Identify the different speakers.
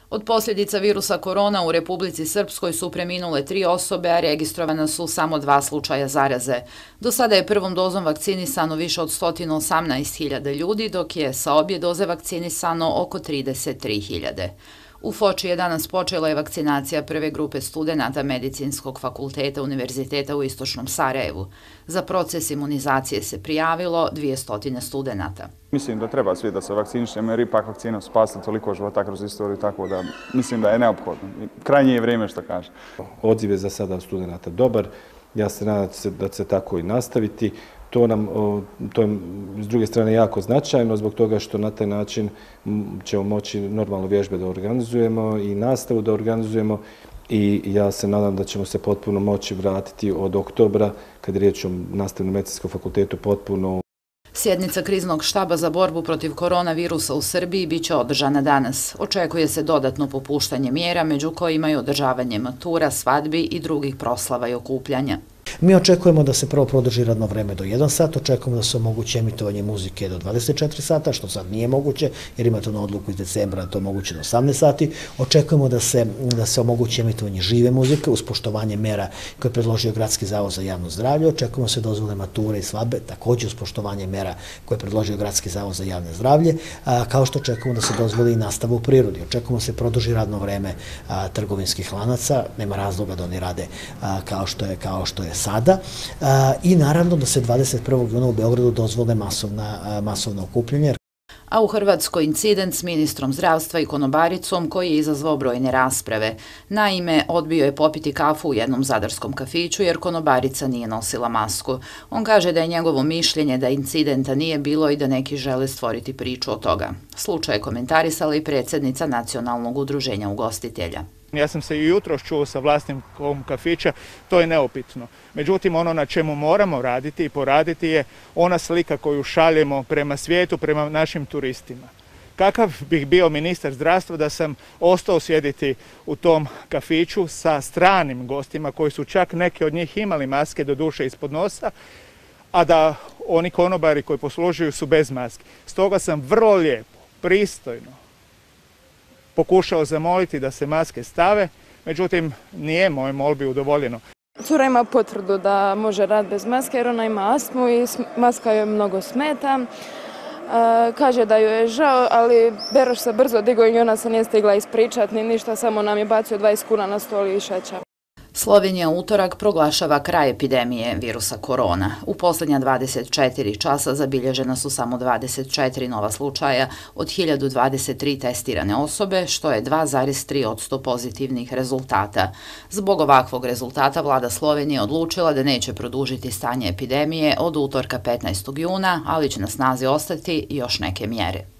Speaker 1: Od posljedica virusa korona u Republici Srpskoj su preminule 3 osobe, a registrovana su samo 2 slučaja zaraze. Do sada je prvom dozom vakcinisano više od 118.000 ljudi, dok je sa obje doze vakcinisano oko 33.000. U Foči je danas počela vakcinacija prve grupe studenata Medicinskog fakulteta Univerziteta u Istočnom Sarajevu. Za proces imunizacije se prijavilo 200 studenata.
Speaker 2: Mislim da treba svi da se vakcinišemo jer ipak vakcina spasila toliko života kroz istoriju, tako da mislim da je neophodno. Krajnje je vrijeme što kaže.
Speaker 3: Odziv je za sada studenata dobar. Ja se nadam da će se tako i nastaviti. To je s druge strane jako značajno zbog toga što na taj način ćemo moći normalno vježbe da organizujemo i nastavu da organizujemo i ja se nadam da ćemo se potpuno moći vratiti od oktobra kad je riječ o nastavi na Medicinskom fakultetu potpuno.
Speaker 1: Sjednica kriznog štaba za borbu protiv koronavirusa u Srbiji biće održana danas. Očekuje se dodatno popuštanje mjera, među kojima i održavanje matura, svadbi i drugih proslava i okupljanja.
Speaker 4: Mi očekujemo da se prvo produži radno vreme do 1 sat, očekujemo da se omogući emitovanje muzike do 24 sata, što sad nije moguće, jer imate na odluku iz decembra da to omogući do 18 sati. Očekujemo da se omogući emitovanje žive muzike uz poštovanje mera koje je predložio Gradski zavod za javno zdravlje. Očekujemo se dozvole mature i svadbe, također uz poštovanje mera koje je predložio Gradski zavod za javno zdravlje, kao što očekujemo da se dozvoli i nastava u prirodi. Očekujemo da se produži radno vreme trgovinskih lanaca, nema razloga da oni rade kao što je sada i naravno da se 21. juna u Beogradu dozvole masovna okupljanja.
Speaker 1: A u Hrvatskoj incident s ministrom zdravstva i konobaricom koji je izazvao brojne rasprave. Naime, odbio je popiti kafu u jednom zadarskom kafiću jer konobarica nije nosila masku. On kaže da je njegovo mišljenje da incidenta nije bilo i da neki žele stvoriti priču od toga. Slučaj je komentarisala i predsjednica Nacionalnog udruženja ugostitelja.
Speaker 5: Ja sam se i jutros čuo sa vlasnikom kafića, to je neupitno. Međutim, ono na čemu moramo raditi i poraditi je ona slika koju šaljemo prema svijetu, prema našim turistima. Kakav bih bio ministar zdravstva da sam ostao sjediti u tom kafiću sa stranim gostima koji su čak neki od njih imali maske do duše ispod nosa, a da oni konobari koji poslužuju su bez maske. Stoga sam vrlo lijepo, pristojno pokušao zamoliti da se maske stave, međutim nije moje molbi udovoljeno.
Speaker 6: Cura ima potvrdu da može raditi bez maske jer ona ima astmu i maska joj mnogo smeta. Kaže da joj je žao, ali Beroš se brzo digao i ona se nije stigla ispričati ni ništa, samo nam je bacio 20 kuna na stol i šeća.
Speaker 1: Slovenija utorak proglašava kraj epidemije virusa korona. U posljednja 24 časa zabilježena su samo 24 nova slučaja od 1023 testirane osobe, što je 2,3% pozitivnih rezultata. Zbog ovakvog rezultata vlada Slovenije odlučila da neće produžiti stanje epidemije od utorka 15. juna, ali će na snazi ostati još neke mjere.